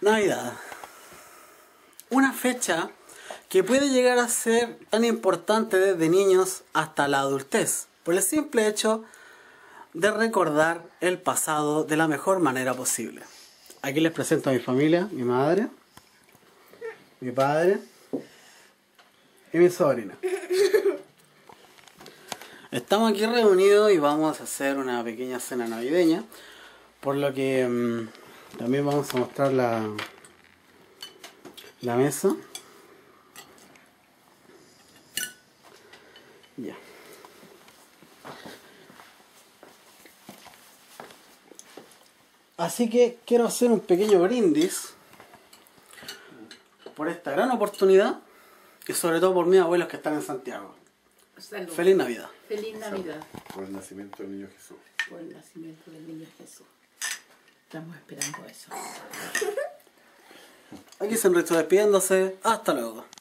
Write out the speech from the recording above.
Navidad. Una fecha que puede llegar a ser tan importante desde niños hasta la adultez, por el simple hecho de recordar el pasado de la mejor manera posible. Aquí les presento a mi familia, mi madre, mi padre y mi sobrina. Estamos aquí reunidos y vamos a hacer una pequeña cena navideña, por lo que también vamos a mostrar la mesa. Ya. Así que quiero hacer un pequeño brindis por esta gran oportunidad y sobre todo por mis abuelos que están en Santiago. Salud. Feliz Navidad. Feliz Navidad. Por el nacimiento del niño Jesús. Por el nacimiento del niño Jesús. Estamos esperando eso. Aquí se enricho despidiéndose. Hasta luego.